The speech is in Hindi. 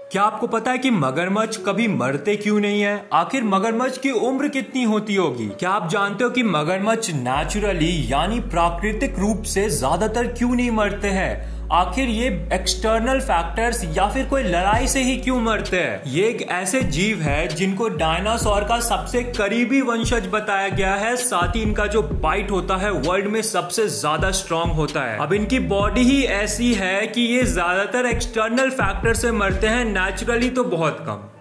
क्या आपको पता है कि मगरमच्छ कभी मरते क्यों नहीं है? आखिर मगरमच्छ की उम्र कितनी होती होगी? क्या आप जानते हो कि मगरमच्छ नेचुरली यानी प्राकृतिक रूप से ज्यादातर क्यों नहीं मरते हैं? आखिर ये एक्सटर्नल फैक्टर्स या फिर कोई लड़ाई से ही क्यों मरते हैं? ये एक ऐसे जीव है जिनको डायनासोर का सबसे करीबी वंशज बताया गया है, साथ ही इनका जो बाइट होता है वर्ल्ड में सबसे ज्यादा स्ट्रांग होता है। अब इनकी बॉडी ही ऐसी है कि ये ज्यादातर एक्सटर्नल फैक्टर से मरते हैं, नेचुरली तो बहुत कम।